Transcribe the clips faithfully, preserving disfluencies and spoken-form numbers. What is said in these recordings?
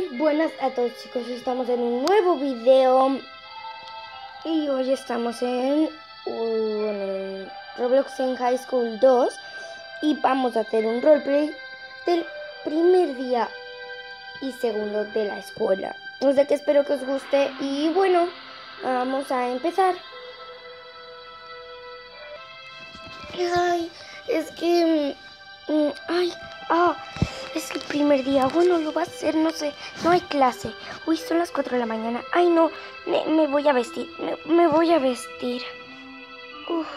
Muy buenas a todos, chicos, estamos en un nuevo video y hoy estamos en, uh, bueno, Roblox en High School dos y vamos a hacer un roleplay del primer día y segundo de la escuela. O sea que espero que os guste y bueno, vamos a empezar. Ay, es que... Mm, ay, ah... Es el primer día, bueno, lo va a hacer, no sé, no hay clase. Uy, son las cuatro de la mañana. Ay, no, me, me voy a vestir, me, me voy a vestir. Uf.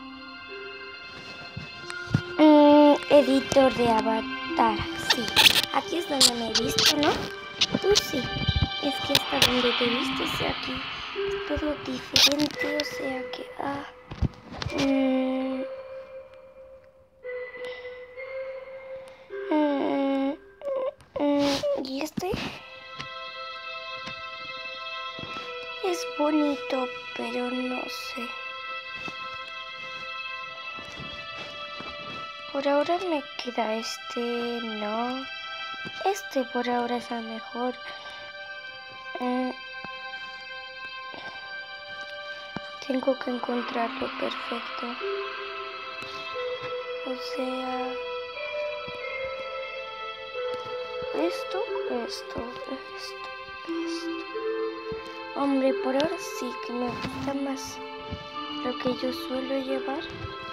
Mm, editor de avatar, sí. Aquí es donde me he visto, ¿no? Uy, sí. Es que hasta donde te viste, o sea, aquí es todo diferente, o sea que... Ah, mm, mm, mm, ¿y este? Es bonito, pero no sé. Por ahora me queda este, no. Este por ahora es el mejor. Mm. Tengo que encontrarlo perfecto. O sea... Esto, esto, esto, esto. Hombre, por ahora sí que me gusta más lo que yo suelo llevar.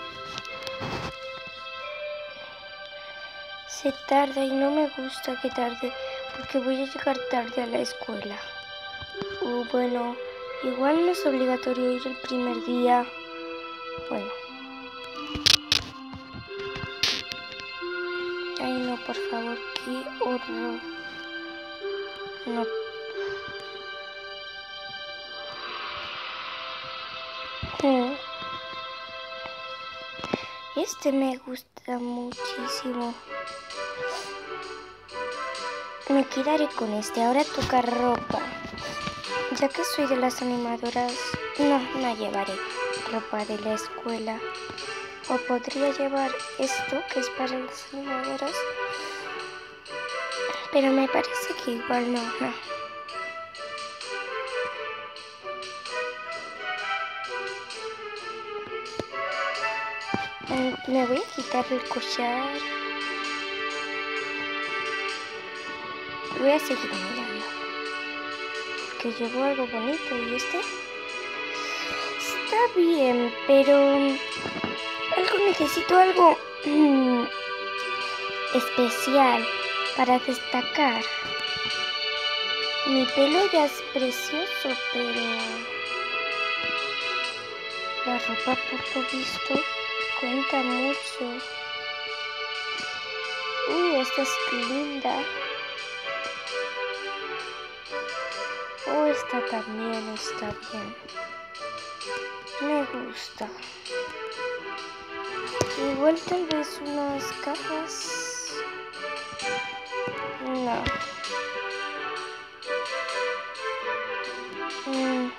Se tarda y no me gusta que tarde porque voy a llegar tarde a la escuela. Uh, bueno, igual no es obligatorio ir el primer día. Bueno. Ay, no, por favor, qué horror. No. Mm. Este me gusta muchísimo. Me quedaré con este. Ahora toca ropa. Ya que soy de las animadoras, no, no llevaré ropa de la escuela. O podría llevar esto, que es para las animadoras. Pero me parece que igual no, no. Me voy a quitar el collar. Voy a seguir mirando. Que llevo algo bonito y este está bien, pero algo necesito algo mmm, especial para destacar. Mi pelo ya es precioso, pero la ropa por lo visto cuenta mucho. Uh, esta es linda. Oh, esta también está bien. Me gusta. Igual tal vez unas gafas. No. Mm.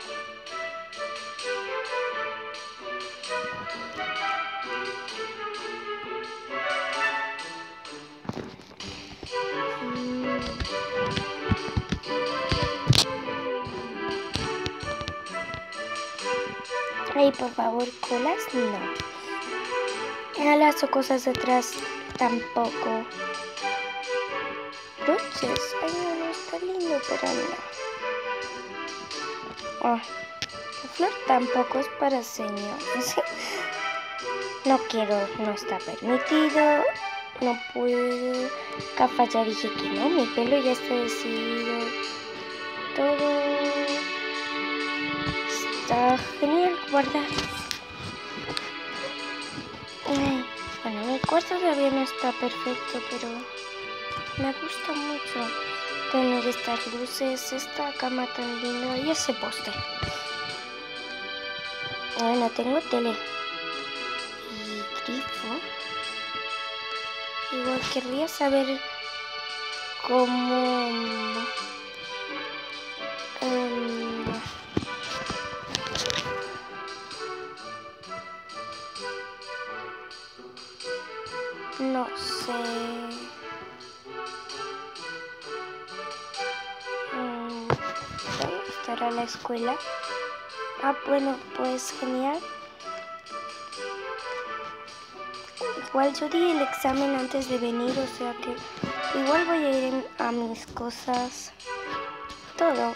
Ay, por favor, colas no. Alas o cosas atrás tampoco. Broches. Ay, no, no está lindo, pero no. Oh, la flor tampoco es para señores. No quiero, no está permitido. No puedo. Gafas, ya dije que no. Mi pelo ya está decidido. Todo está genial. Guardar. Ay, bueno, mi cuarto todavía no está perfecto, pero me gusta mucho tener estas luces, esta cama tan linda y ese póster. Bueno, tengo tele y grifo. Igual querría saber cómo... Um, no sé... faltar a la escuela. Ah, bueno, pues genial. Igual yo di el examen antes de venir, o sea que igual voy a ir a mis cosas. Todo.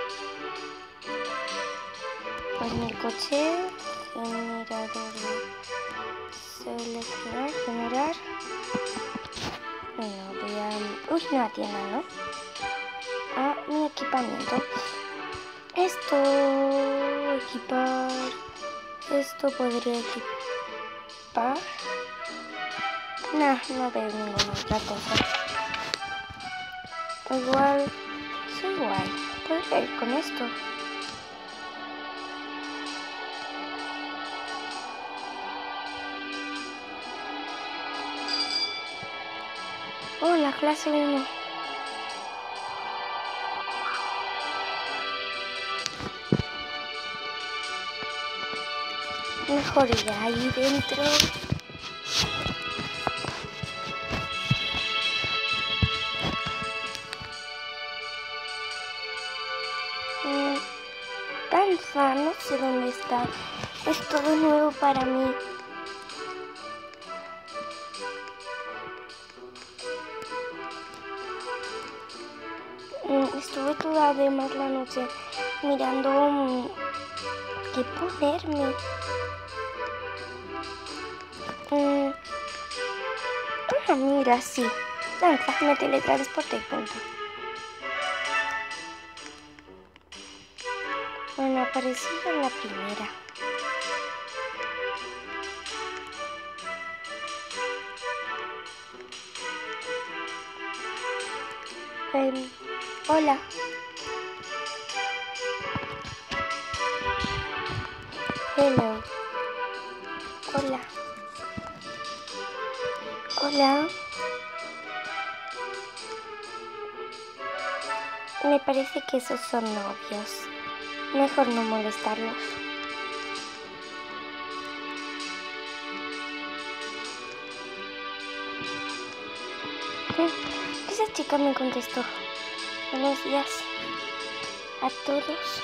Pues mi coche, generador de seleccionar, generar. Bueno, voy a... Uy, no tienda, ¿no? A mi equipamiento. Esto, equipar. Esto podría equipar. Nah, no veo ninguna otra cosa. Igual, sí, igual. Podría ir con esto. Oh, la clase uno. Mejor ir ahí dentro. Mm, danza, no sé dónde está. Es todo nuevo para mí. Mm, estuve toda además la noche mirando um, qué ponerme. Mm. Ah, mira, sí. Danza, me teletransporté, punto. Bueno, aparecí en la primera. Eh, hola. Hello. Hola. Hola. Me parece que esos son novios. Mejor no molestarlos. Esa chica me contestó. Buenos días a todos.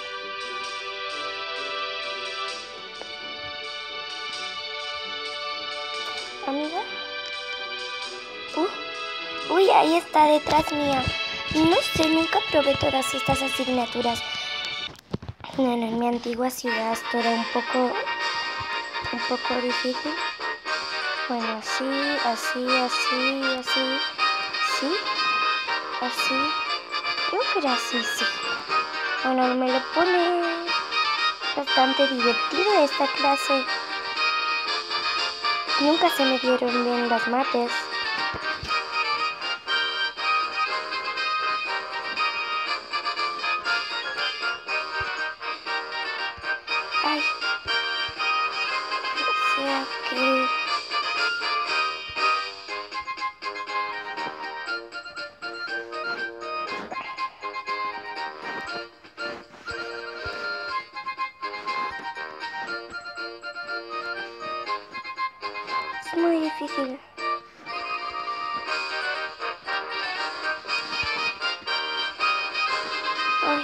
Amiga. Uh, uy, ahí está detrás mía. No sé, nunca probé todas estas asignaturas. Bueno, en mi antigua ciudad esto era un poco, un poco difícil. Bueno, así, así, así, así, sí, así. Creo que era así, sí. Bueno, me lo pone bastante divertido esta clase. Nunca se me dieron bien las mates. Ay. O sea que... es muy difícil. Ay.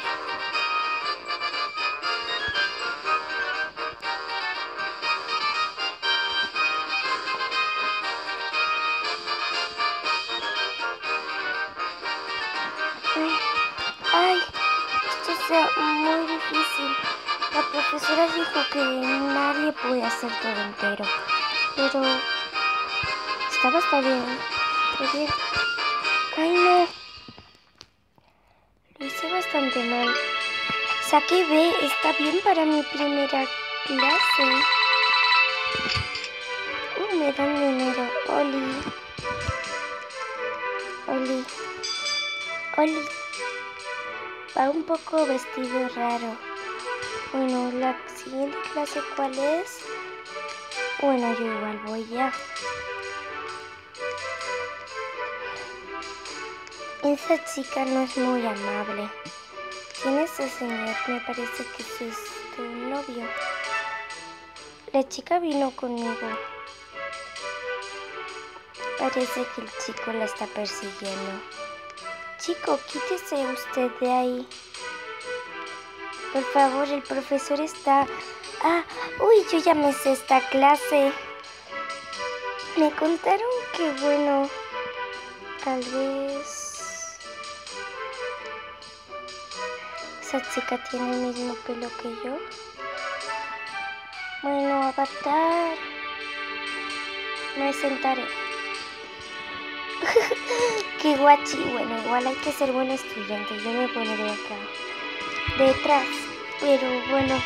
Ay. Ay. Esto sea muy difícil. La profesora dijo que nadie puede hacer todo entero. Pero... estaba hasta bien. Está bien. Ay, no. Lo hice bastante mal. Saqué B. Está bien para mi primera clase. Uh, me dan dinero. Oli. Oli. Oli. Va un poco vestido raro. Bueno, la siguiente clase, ¿cuál es? Bueno, yo igual voy ya. Esa chica no es muy amable. ¿Quién es ese señor? Me parece que ese es tu novio. La chica vino conmigo. Parece que el chico la está persiguiendo. Chico, quítese usted de ahí. Por favor, el profesor está... Ah, uy, yo ya me sé esta clase. Me contaron que, bueno, tal vez... esa chica tiene el mismo pelo que yo. Bueno, Avatar. Me sentaré. Qué guachi. Bueno, igual hay que ser buen estudiante. Yo me pondré acá detrás. Pero bueno,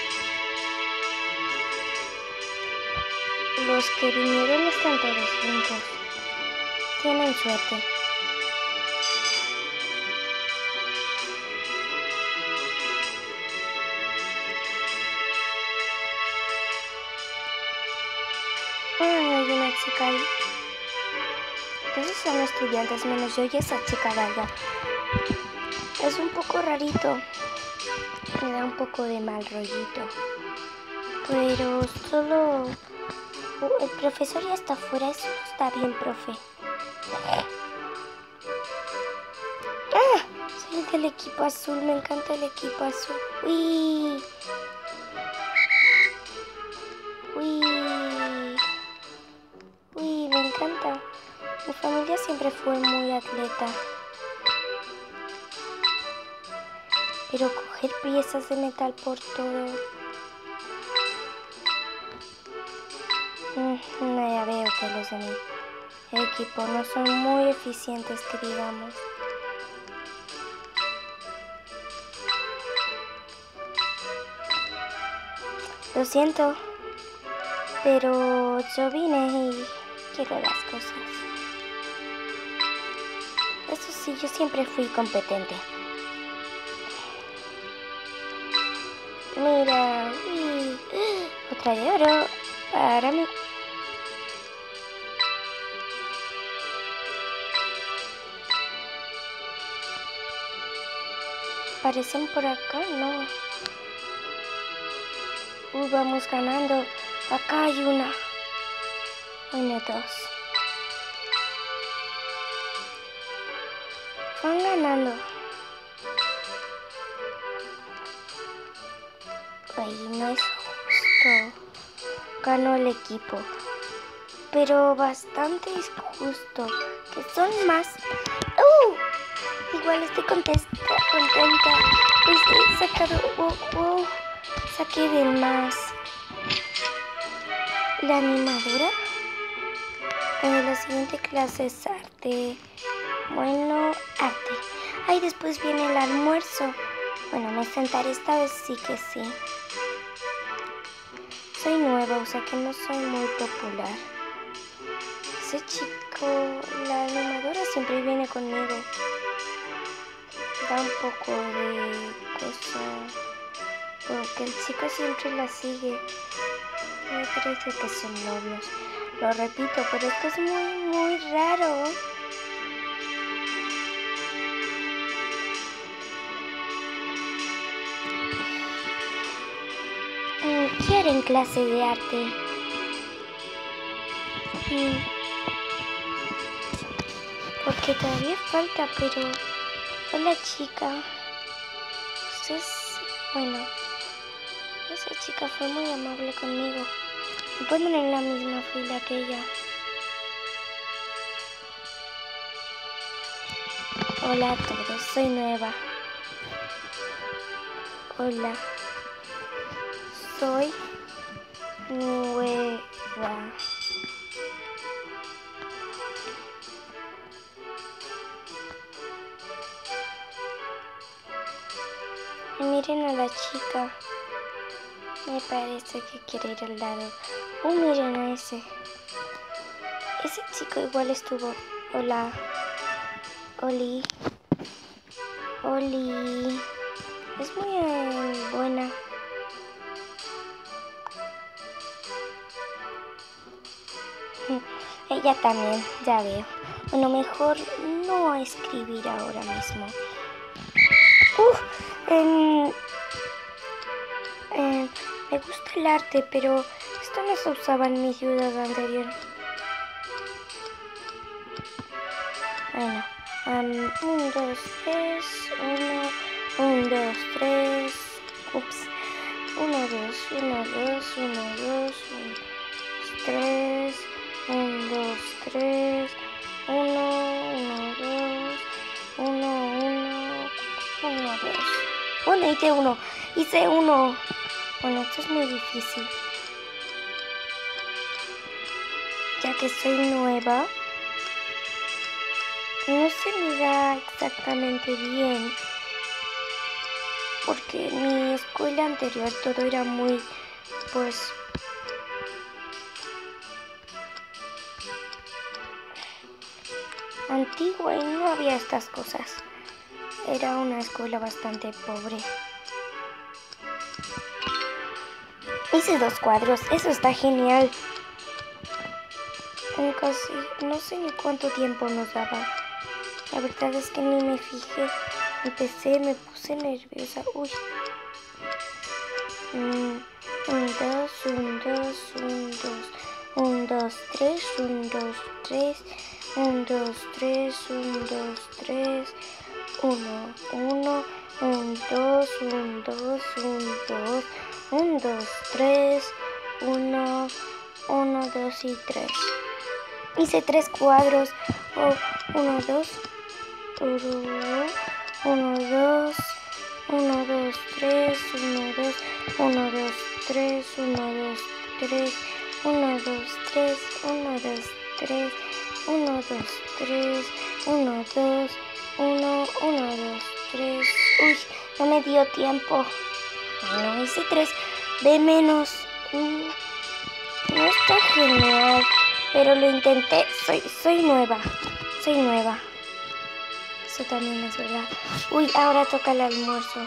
los que vinieron están todos juntos. Tienen suerte. Ay, hay una chica ahí. Esos son estudiantes menos yo y esa chica de allá. Es un poco rarito. Me da un poco de mal rollito. Pero solo... Uh, el profesor ya está afuera. Eso no está bien, profe. ¡Ah! Soy del equipo azul. Me encanta el equipo azul. ¡Uy! ¡Uy! ¡Uy! Me encanta. Mi familia siempre fue muy atleta. Pero coger piezas de metal por todo... Mm, no, ya veo que los de mi equipo no son muy eficientes, que digamos. Lo siento, pero yo vine y quiero las cosas. Eso sí, yo siempre fui competente. Mira, uy, otra de oro para mí. ¿Aparecen por acá? No. Uy, vamos ganando. Acá hay una. Bueno, dos. Van ganando. Ay, no es justo. Ganó el equipo. Pero bastante injusto. Que son más. ¡Uh! Igual estoy contenta. contenta. Pues he sacado. ¡Wow! wow. Saqué de más. La animadora. En la siguiente clase es arte. Bueno, arte. Ahí después viene el almuerzo. Bueno, me sentaré esta vez, sí que sí. Soy nueva, o sea que no soy muy popular. Ese chico, la animadora siempre viene conmigo. Da un poco de cosa. Porque el chico siempre la sigue. Me parece que son novios. Lo repito, pero esto es muy, muy raro. ¿Qué haré en clase de arte? Mm. Porque todavía falta, pero... Hola, chica. Usted es... Bueno... Esa chica fue muy amable conmigo. Me ponen en la misma fila que ella. Hola a todos, soy nueva. Hola. Soy nueva. Y miren a la chica. Me parece que quiere ir al lado. Oh, miren a ese. Ese chico igual estuvo. Hola. Oli. Oli. Es muy eh, buena. Ella también, ya veo. Bueno, mejor no escribir ahora mismo. Uf, eh, eh, me gusta el arte, pero esto no se usaba en mi ciudad anterior. Bueno, um, un, dos, tres, uno, un, dos, tres. Ups. Uno, dos, uno, dos, uno, dos, uno, tres, uno, dos, tres, uno, uno, dos, uno, uno, uno, dos. Bueno, hice uno, hice uno. Bueno, esto es muy difícil. Ya que soy nueva, no se me da exactamente bien. Porque en mi escuela anterior todo era muy, pues, antigua y no había estas cosas. Era una escuela bastante pobre. Hice dos cuadros, eso está genial. En casi, no sé ni cuánto tiempo nos daba. La verdad es que ni me fijé. Empecé, me puse nerviosa. Uy. Mm, un, dos, un, dos, un, dos. Un, dos, tres, un, dos, tres. Un, dos, tres, un, dos, tres. Uno, uno, un, dos, un, dos, un, dos. Un, dos, tres. Uno, uno, dos y tres. Hice tres cuadros. Oh, uno, dos. Uno, uno, dos. Uno, dos, tres. Uno, dos. Uno, dos, tres. Uno, dos, tres. Uno, dos, tres. Uno, dos, tres. Uno, dos, tres. Uno, dos. Uno, uno, dos, tres. Uy, no me dio tiempo. Bueno, hice tres. Ve menos. Mm, no está genial. Pero lo intenté. Soy, soy nueva. Soy nueva. Eso también es verdad. Uy, ahora toca el almuerzo.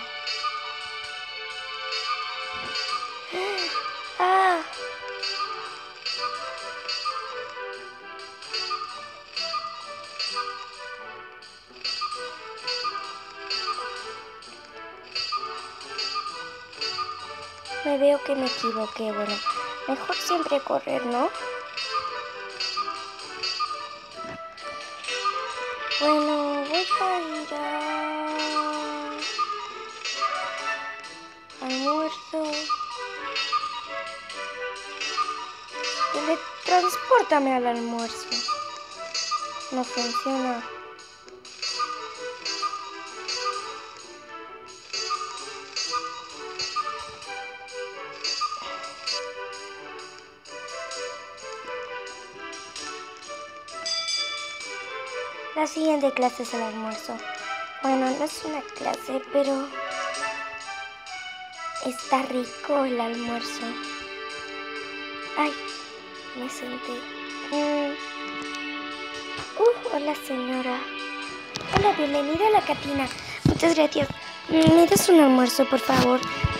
Ah. Me veo que me equivoqué. Bueno, mejor siempre correr, ¿no? Bueno, voy a ir a... almuerzo. Teletranspórtame al almuerzo. No funciona. La siguiente clase es el almuerzo. Bueno, no es una clase, pero está rico el almuerzo. Ay, me senté. Mm. Uh, hola señora. Hola, bienvenida a la cantina. Muchas gracias. ¿Me das un almuerzo, por favor?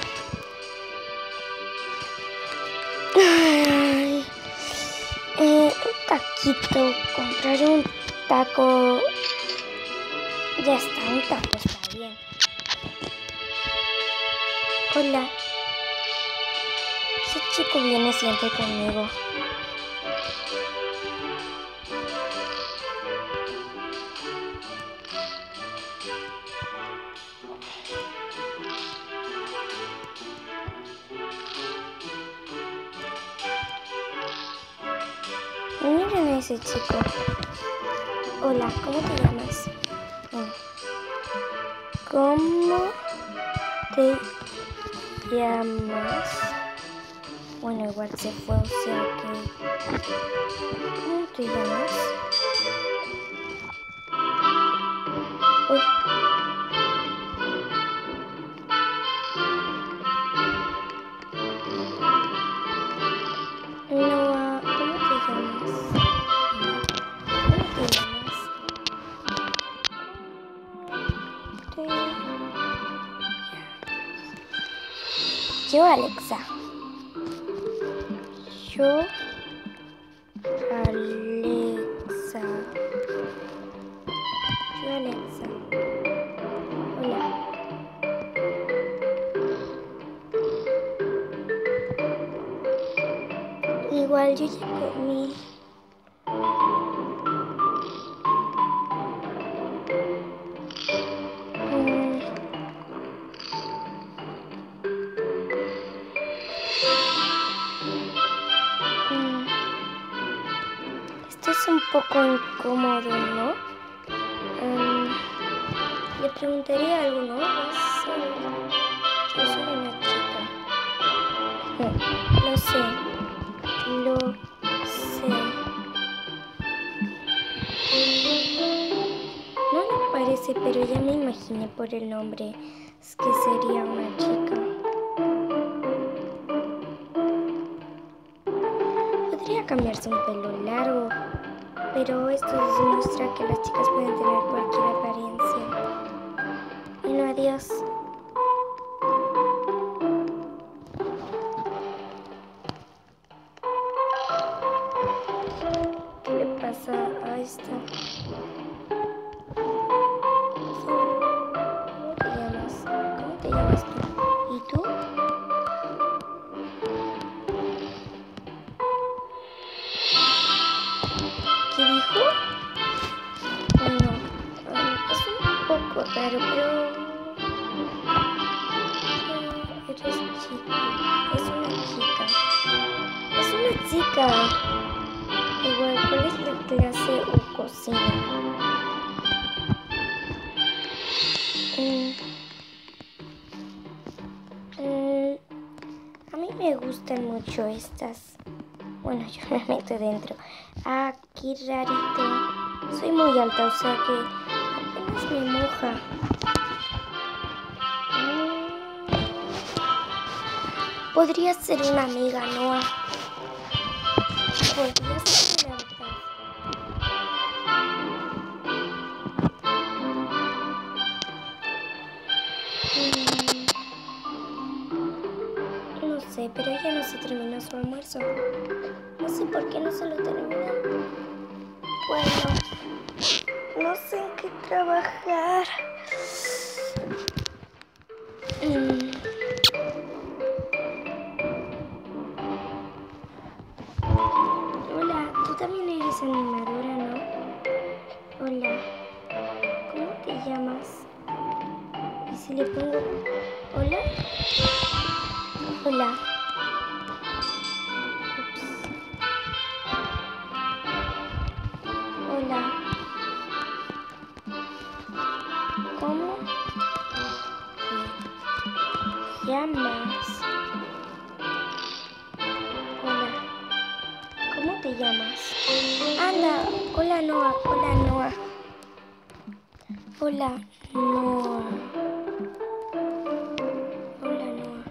Ay, eh, un taquito. Compraré un taco. Ya está, un taco está bien. Hola. Ese chico viene siempre conmigo. Miren a ese chico. Hola, ¿cómo te llamas? ¿Cómo te llamas? Bueno, igual se fue, o sea que... ¿Cómo te llamas? Uy. Noah, ¿cómo te llamas? ¿Cómo te llamas? ¿Cómo te llamas? Yo, Alexa. Yo, Alexa. Yo, Alexa. Hola. Igual yo ya comí. Mm. poco incómodo, ¿no? Um, le preguntaré algo, ¿no? Yo soy una chica. Lo sé. Lo sé. No me parece, pero ya me imaginé por el nombre. Es que sería una chica. Podría cambiarse un pelo largo, pero esto demuestra que las chicas pueden tener cualquier apariencia. Bueno, adiós. ¿Qué le pasa a esta? ¿Cómo te llamas? ¿Cómo te llamas tú? ¿Y tú? ¿Qué dijo? Bueno, um, es un poco raro, pero... pero eres chica. Es una chica. Es una chica. Igual, ¿cuál es la clase o cocina? Mm. Mm. A mí me gustan mucho estas. Bueno, yo me meto dentro. Ah, qué rarito. Soy muy alta, o sea que apenas me moja. Mm. Podría ser una amiga, Noah. Podría ser la verdad. Mm. No sé, pero ella no se terminó su almuerzo. No sé por qué no se lo terminó. Bueno, no sé en qué trabajar. Mm. Hola, tú también eres animadora, ¿no? Hola, ¿cómo te llamas? ¿Y si le pongo hola? Hola. Ups. Hola. ¿Cómo te llamas? Hola. ¿Cómo te llamas? Anda. Hola, Noah. Hola, Noah. Hola, Noah. Hola, Noah.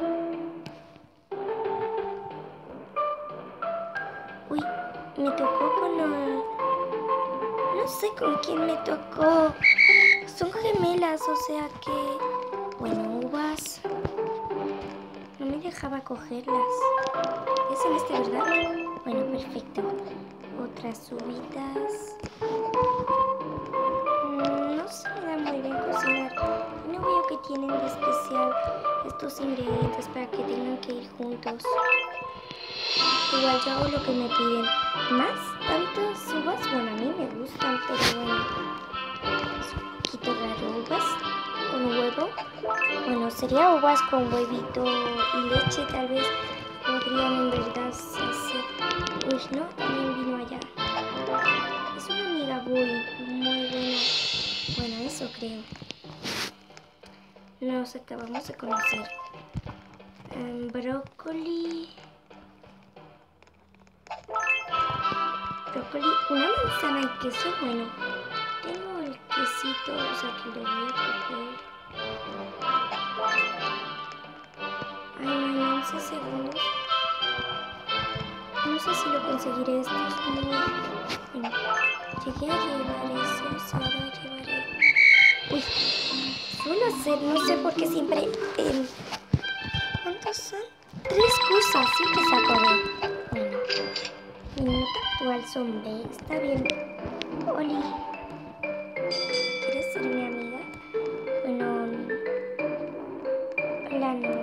Uy, me tocó con Noah. No sé con quién me tocó. Son gemelas, o sea que... Bueno, uvas. No me dejaba cogerlas. ¿Es en este, verdad? Bueno, perfecto. Otras uvitas. Mm, no se me da muy bien cocinar. No veo que tienen de especial estos ingredientes para que tengan que ir juntos. Igual yo hago lo que me piden. ¿Más? ¿Tantas uvas? Bueno, a mí me gustan, pero bueno. Es un poquito raro. ¿Uvas con huevo? Bueno, sería uvas con huevito y leche, tal vez podrían en verdad hacer. Uy, no, también vino allá. Es una amiga muy, muy buena. Bueno, eso creo. Nos acabamos de conocer. Um, brócoli. Brócoli, una manzana y queso. Bueno, tengo el quesito, o sea que lo voy a coger. Ay, no hay once segundos. No sé si lo conseguiré. Esto es muy... Bueno, llegué a llevar eso, ahora llevaré... Uy, suelo hacer, no sé por qué siempre... Eh... ¿Cuántos son? Tres cosas, siempre saco de... Bueno, mi nota actual son B, está bien. Oli, ¿quieres ser mi amiga? Bueno... Hola, no.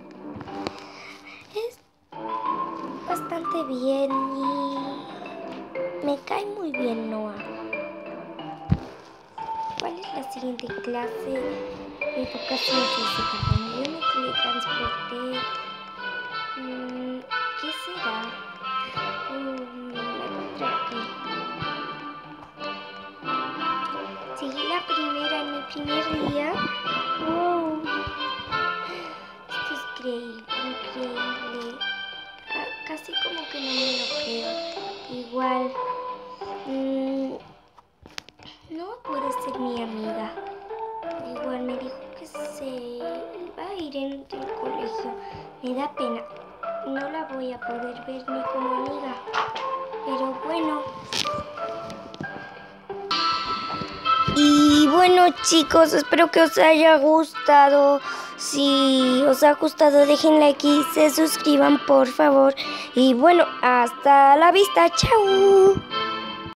Es bastante bien y... me cae muy bien Noah. ¿Cuál es la siguiente clase? Educación física. Bueno, yo me teletransporté. ¿Qué será? Um, me pondré aquí. la primera, en mi primer día. ¡Wow! Esto es increíble, increíble. Ah, casi como que no me lo creo. Igual, mmm, no puede ser mi amiga. Igual me dijo que se iba a ir en el colegio. Me da pena. No la voy a poder ver ni como amiga. Pero bueno. Y bueno, chicos, espero que os haya gustado. Si os ha gustado, dejen like y se suscriban, por favor. Y bueno, hasta la vista. Chao.